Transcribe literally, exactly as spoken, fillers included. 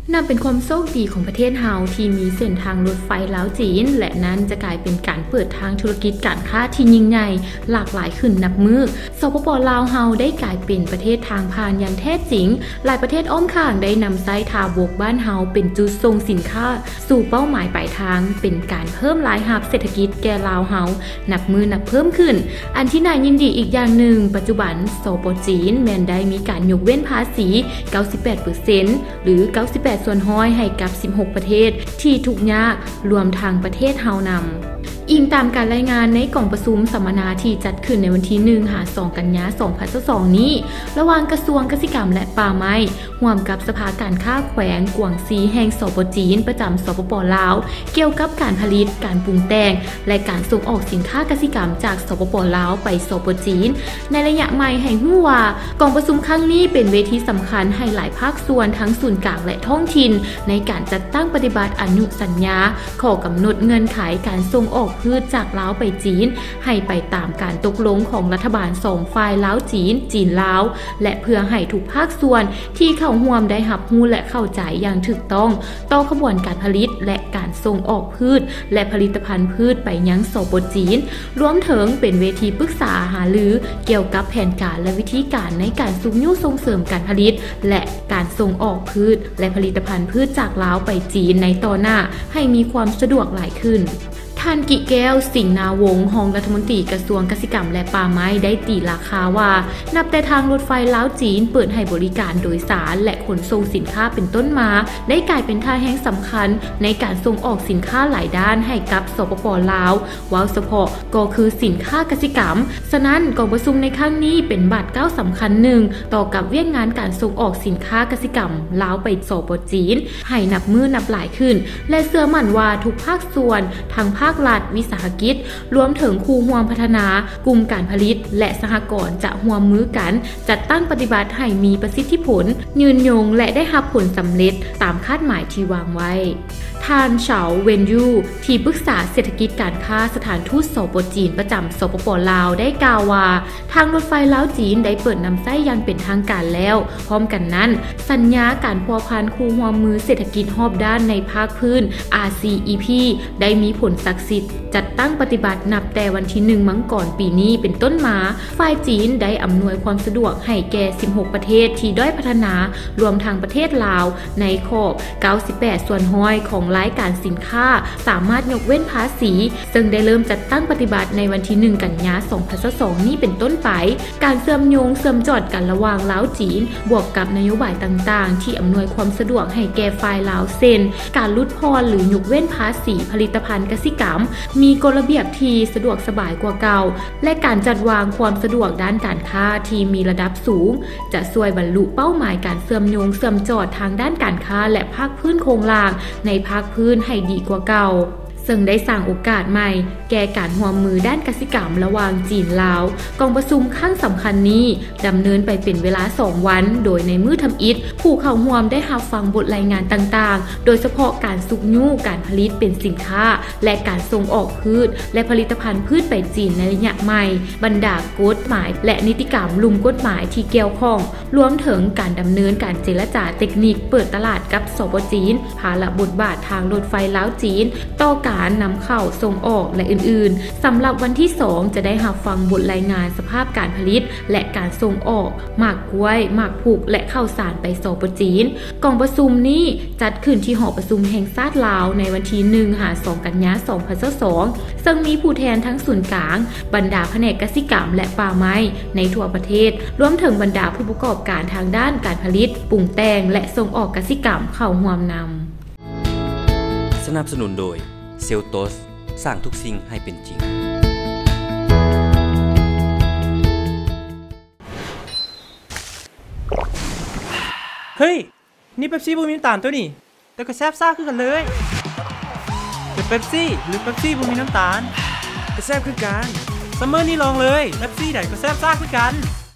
นับเป็นความโชคดีของประเทศเฮาที่มีเส้นทางรถไฟลาวจีนและนั้นจะกลายเป็นการเปิดทางธุรกิจการค้าที่ยิ่งใหญ่หลากหลายขึ้นนับมือสปป.ลาวเฮาได้กลายเป็นประเทศทางผ่านอย่างแท้จริงหลายประเทศอ้อมข้างได้นำไซต์ทาบกบ้านเฮาเป็นจุดส่งสินค้าสู่เป้าหมายปลายทางเป็นการเพิ่มรายรับเศรษฐกิจแก่ลาวเฮานับมือนับเพิ่มขึ้นอันที่น่ายินดีอีกอย่างหนึ่งปัจจุบันสปป.จีนแม้นได้มีการยกเว้นภาษี เก้าสิบแปดเปอร์เซ็นต์ หรือเก้าสิบแปดส่วนห้อยให้กับสิบหกประเทศที่ทุกยากรวมทางประเทศเฮานำอิงตามการรายงานในกล่องประชุมสัมมนาที่จัดขึ้นในวันที่หนึ่งถึงสองกันยายนสองพันยี่สิบสองนี้ระหว่างกระทรวงเกษตรกรรมและป่าไม้ร่วมกับสภาการค้าแขวงกวางซีแห่งสปป.จีนประจำสปป.ลาวเกี่ยวกับการผลิตการปรุงแต่งและการส่งออกสินค้าเกษตรกรรมจากสปป.ลาวไปสปป.จีนในระยะใหม่ให้ฮู้ว่ากล่องประชุมครั้งนี้เป็นเวทีสำคัญให้หลายภาคส่วนทั้งศูนย์กลางและท้องถิ่นในการจัดตั้งปฏิบัติอนุสัญญาข้อกำหนดเงื่อนไขการส่งออกพืชจากลาวไปจีนให้ไปตามการตกลงของรัฐบาลสองฝ่ายลาวจีนจีนลาวและเพื่อให้ทุกภาคส่วนที่เข้าร่วมได้รับรู้และเข้าใจอย่างถูกต้องต่อขบวนการผลิตและการส่งออกพืชและผลิตภัณฑ์พืชไปยังสปป.จีนรวมถึงเป็นเวทีปรึกษาหารือเกี่ยวกับแผนการและวิธีการในการสุยุส่งเสริมการผลิตและการส่งออกพืชและผลิตภัณฑ์พืชจากลาวไปจีนในต่อหน้าให้มีความสะดวกหลายขึ้นท่านกิแก้วสิงห์นาวงศ์รองรัฐมนตรีกระทรวงเกษตรกรรมและป่าไม้ได้ตีราคาว่านับแต่ทางรถไฟลาวจีนเปิดให้บริการโดยสารและขนส่งสินค้าเป็นต้นมาได้กลายเป็นท่าแห่งสำคัญในการส่งออกสินค้าหลายด้านให้กับสปป.ลาวว้าวเฉพาะก็คือสินค้าเกษตรกรรมฉะนั้นกองประชุมในครั้งนี้เป็นบาทเก้าสำคัญหนึ่งต่อกับเวียกงานการส่งออกสินค้าเกษตรกรรมลาวไปสปป.จีนให้นับมือนับหลายขึ้นและเชื่อมั่นว่าทุกภาคส่วนทางภาครัฐวิสาหกิจรวมถึงคู่ร่วมพัฒนากลุ่มการผลิตและสหกรณ์จะร่วมมือกันจัดตั้งปฏิบัติให้มีประสิทธิผลยืนยงและได้รับผลสำเร็จตามคาดหมายที่วางไว้ท่านเฉาเวนยูที่ปรึกษาเศรษฐกิจการค้าสถานทูตสปป.จีนประจำสปป.ลาวได้กล่าวว่าทางรถไฟลาวจีนได้เปิดนำไส้อย่างเป็นทางการแล้วพร้อมกันนั้นสัญญาการพัวพันคู่ร่วมมือเศรษฐกิจรอบด้านในภาคพื้น อาร์ ซี อี พี ได้มีผลศักดิ์สิทธิ์จัดตั้งปฏิบัตินับแต่วันที่หนึ่งมังกรปีนี้เป็นต้นมาฝ่ายจีนได้อำนวยความสะดวกให้แก่สิบหกประเทศที่ด้อยพัฒนารวมทางประเทศลาวในขอบเก้าสิบแปดส่วนห้อยของรายการสินค้าสามารถยกเว้นภาษีซึ่งได้เริ่มจัดตั้งปฏิบัติในวันที่หนึ่งกันยายนสองพันยี่สิบสองนี้เป็นต้นไปการเชื่อมโยงเชื่อมจอดกันระหว่างลาวจีนบวกกับนโยบายต่างๆที่อำนวยความสะดวกให้แก่ฝ่ายลาวเช่นการลดพรหรือยกเว้นภาษีผลิตภัณฑ์เกษตรกรรมมีกฎระเบียบที่สะดวกสบายกว่าเก่าและการจัดวางความสะดวกด้านการค้าที่มีระดับสูงจะช่วยบรรลุเป้าหมายการเชื่อมโยงเชื่อมจอดทางด้านการค้าและภาคพื้นโครงล่างในภาคพื้นให้ดีกว่าเก่าซึ่งได้สร้างโอกาสใหม่แก่การร่วมมือด้านกสิกรรมระหว่างจีนลาวกองประชุมครั้งสำคัญนี้ดำเนินไปเป็นเวลาสองวันโดยในมื้อทำอิฐผู้เข้าร่วมได้รับฟังบทรายงานต่างๆโดยเฉพาะการสุกยู่การผลิตเป็นสินค้าและการส่งออกพืชและผลิตภัณฑ์พืชไปจีนในระยะใหม่บรรดากฎหมายและนิติกรรมลุ่มกฎหมายที่เกี่ยวข้องรวมถึงการดำเนินการเจรจาเทคนิคเปิดตลาดกับสปป.จีนภาระบทบาททางรถไฟลาวจีนต่อการนำเข้าส่งออกและอื่นๆสำหรับวันที่สองจะได้รับฟังบทรายงานสภาพการผลิตและการส่งออกหมากกล้วยหมากผูกและข้าวสารไปสปป.จีนกองประชุมนี้จัดขึ้นที่หอประชุมแห่งชาติลาวในวันที่หนึ่งถึงสองกันยายนสองพันยี่สิบสองซึ่งมีผู้แทนทั้งศูนย์กลางบรรดาแผนกเกษตรกรรมและป่าไม้ในทั่วประเทศรวมถึงบรรดาผู้ประกอบการทางด้านการผลิตปรุงแต่งและส่งออกเกษตรกรรมเข้าร่วมนำสนับสนุนโดยเซลโตสสร้างทุกสิ่งให้เป็นจริงเฮ้ยนี่เป๊ปซี่บูมีน้ำตาลตัวนี่แต่ก็แซ่บซ่าคือกันเลยเป็นเป๊ปซี่หรือเป๊ปซี่บูมีน้ำตาลก็แซ่บคือกันซัมเมอร์นี่ลองเลยเป๊ปซี่ไหนก็แซ่บซ่าคือกัน